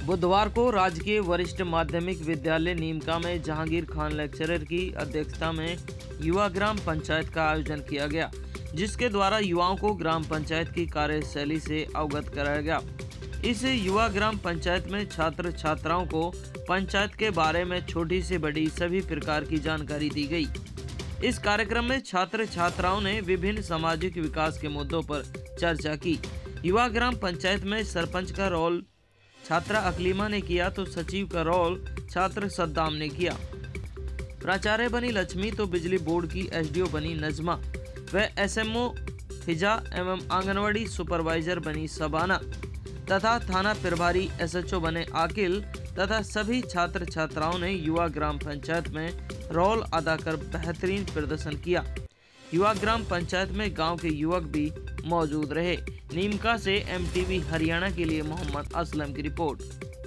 बुधवार को राजकीय वरिष्ठ माध्यमिक विद्यालय नीमका में जहांगीर खान लेक्चरर की अध्यक्षता में युवा ग्राम पंचायत का आयोजन किया गया, जिसके द्वारा युवाओं को ग्राम पंचायत की कार्यशैली से अवगत कराया गया। इस युवा ग्राम पंचायत में छात्र छात्राओं को पंचायत के बारे में छोटी से बड़ी सभी प्रकार की जानकारी दी गई। इस कार्यक्रम में छात्र छात्राओं ने विभिन्न सामाजिक विकास के मुद्दों पर चर्चा की। युवा ग्राम पंचायत में सरपंच का रोल छात्रा अकलीमा ने किया तो सचिव का रोल छात्र सद्दाम ने किया। प्राचार्य बनी लक्ष्मी तो बिजली बोर्ड की एसडीओ बनी नजमा व एसएमओ फिजा एवं आंगनवाड़ी सुपरवाइजर बनी सबाना तथा थाना प्रभारी एसएचओ बने आकिल तथा सभी छात्र छात्राओं ने युवा ग्राम पंचायत में रोल अदा कर बेहतरीन प्रदर्शन किया। युवा ग्राम पंचायत में गांव के युवक भी मौजूद रहे। नीमका से एमटीवी हरियाणा के लिए मोहम्मद असलम की रिपोर्ट।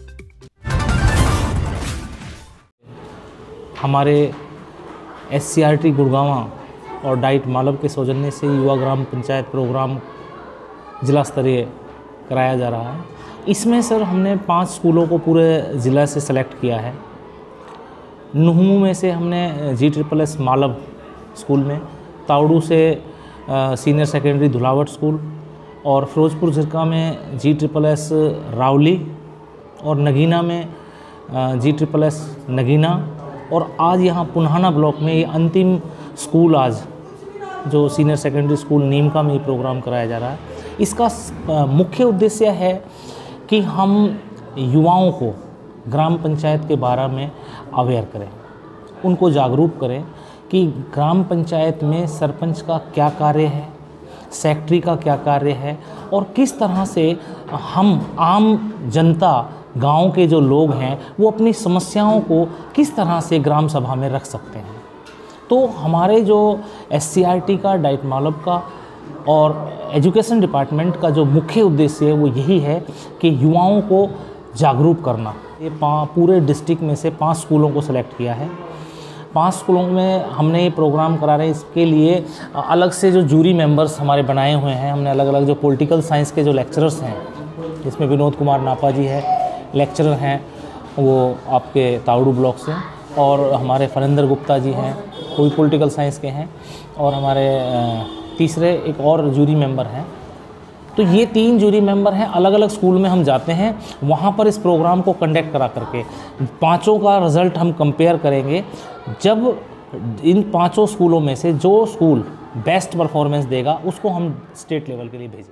हमारे एससीईआरटी गुड़गांव और डाइट मालव के सौजन्य से युवा ग्राम पंचायत प्रोग्राम जिला स्तरीय कराया जा रहा है। इसमें सर हमने 5 स्कूलों को पूरे ज़िला से सेलेक्ट किया है। नुहमू में से हमने GSSS मालव स्कूल में, तावड़ू से सीनियर सेकेंडरी धुलावट स्कूल और फिरोजपुर झिरका में GSSS रावली और नगीना में GSSS नगीना और आज यहाँ पुन्हाना ब्लॉक में ये अंतिम स्कूल आज जो सीनियर सेकेंडरी स्कूल नीमका में ये प्रोग्राम कराया जा रहा है। इसका मुख्य उद्देश्य है कि हम युवाओं को ग्राम पंचायत के बारे में अवेयर करें, उनको जागरूक करें कि ग्राम पंचायत में सरपंच का क्या कार्य है, सेक्रेटरी का क्या कार्य है और किस तरह से हम आम जनता गांव के जो लोग हैं वो अपनी समस्याओं को किस तरह से ग्राम सभा में रख सकते हैं। तो हमारे जो एससीईआरटी का, डाइट मालव का और एजुकेशन डिपार्टमेंट का जो मुख्य उद्देश्य है वो यही है कि युवाओं को जागरूक करना। ये पूरे डिस्ट्रिक्ट में से 5 स्कूलों को सेलेक्ट किया है। 5 स्कूलों में हमने ये प्रोग्राम करा रहे हैं। इसके लिए अलग से जो जूरी मेंबर्स हमारे बनाए हुए हैं, हमने अलग अलग जो पॉलिटिकल साइंस के जो लेक्चरर्स हैं, जिसमें विनोद कुमार नापा जी है, लेक्चरर हैं वो आपके तावड़ू ब्लॉक से, और हमारे फरिंदर गुप्ता जी हैं, कोई पॉलिटिकल साइंस के हैं, और हमारे तीसरे एक और जूरी मेंबर हैं। तो ये 3 जूरी मेंबर हैं। अलग अलग स्कूल में हम जाते हैं, वहाँ पर इस प्रोग्राम को कंडक्ट करा करके 5 का रिज़ल्ट हम कंपेयर करेंगे। जब इन 5 स्कूलों में से जो स्कूल बेस्ट परफॉर्मेंस देगा उसको हम स्टेट लेवल के लिए भेजेंगे।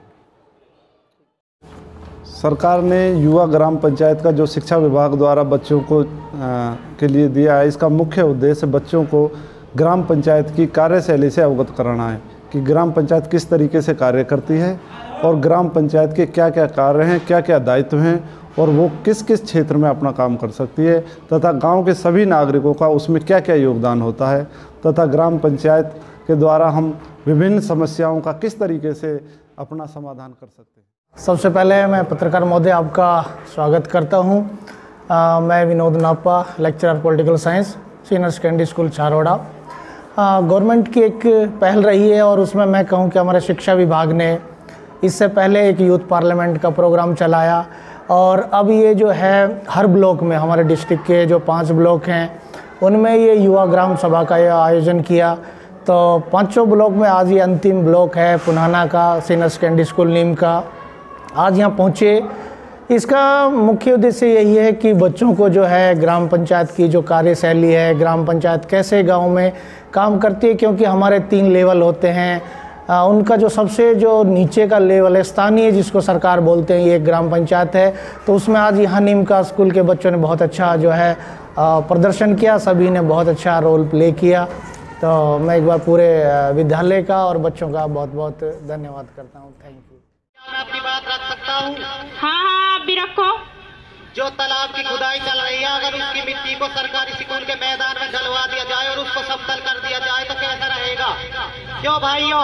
सरकार ने युवा ग्राम पंचायत का जो शिक्षा विभाग द्वारा बच्चों को के लिए दिया है, इसका मुख्य उद्देश्य बच्चों को ग्राम पंचायत की कार्यशैली से अवगत कराना है कि ग्राम पंचायत किस तरीके से कार्य करती है और ग्राम पंचायत के क्या क्या कार्य हैं, क्या क्या दायित्व हैं और वो किस किस क्षेत्र में अपना काम कर सकती है तथा गांव के सभी नागरिकों का उसमें क्या क्या योगदान होता है तथा ग्राम पंचायत के द्वारा हम विभिन्न समस्याओं का किस तरीके से अपना समाधान कर सकते हैं। सबसे पहले मैं पत्रकार महोदय आपका स्वागत करता हूं। मैं Vinod Napa, lecturer political science, senior secondary school Charoda. Government की एक पहल रही है और उसमें मैं कहूं कि हमारे शिक्षा विभाग ने इससे पहले एक यूथ पार्लियामेंट का प्रोग्राम चलाया और अब ये जो है हर ब्लॉक में, हमारे डिस्ट्रिक्ट के जो 5 ब्लॉक हैं उनमें ये युवा ग्राम सभा का आयोजन किया। तो 5 ब्लॉक में आज ये अंतिम ब्लॉक है पुन्हाना का, सीनियर सेकेंडरी स्कूल नीमका। आज यहाँ पहुँचे, इसका मुख्य उद्देश्य यही है कि बच्चों को जो है ग्राम पंचायत की जो कार्यशैली है, ग्राम पंचायत कैसे गांव में काम करती है, क्योंकि हमारे 3 लेवल होते हैं। उनका जो सबसे जो नीचे का लेवल है, स्थानीय जिसको सरकार बोलते हैं, ये ग्राम पंचायत है। तो उसमें आज यहाँ नीमका स्कूल के बच्चों ने बहुत अच्छा जो है प्रदर्शन किया, सभी ने बहुत अच्छा रोल प्ले किया। तो मैं एक बार पूरे विद्यालय का और बच्चों का बहुत बहुत धन्यवाद करता हूँ। Thank you. मैं अपनी बात रख सकता हूँ? हाँ, आप भी रखो। जो तालाब की खुदाई चल रही है, अगर उसकी मिट्टी को सरकारी स्कूल के मैदान में डलवा दिया जाए और उसको समतल कर दिया जाए तो कैसा रहेगा? क्यों भाइयों?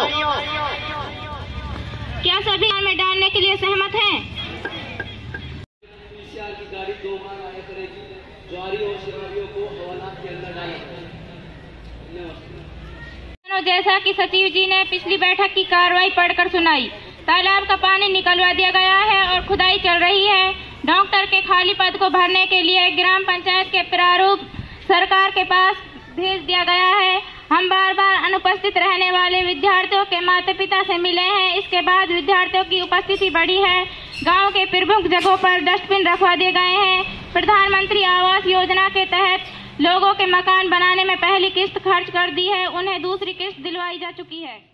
क्या सभी में डालने के लिए सहमत हैं? की गाड़ी 2 बार आया करेगी, ज्वारी और शिवारियों को हवालात के अंदर डालें। जैसा कि सचिव जी ने पिछली बैठक की कार्रवाई पढ़कर सुनाई, तालाब का पानी निकलवा दिया गया है और खुदाई चल रही है डॉक्टर के खाली पद को भरने के लिए ग्राम पंचायत के प्रारूप सरकार के पास भेज दिया गया है। हम बार बार अनुपस्थित रहने वाले विद्यार्थियों के माता पिता से मिले हैं। इसके बाद विद्यार्थियों की उपस्थिति बढ़ी है। गांव के प्रमुख जगहों पर डस्टबिन रखवा दिए गए हैं। प्रधानमंत्री आवास योजना के तहत लोगों के मकान बनाने में पहली किस्त खर्च कर दी है, उन्हें दूसरी किस्त दिलवाई जा चुकी है।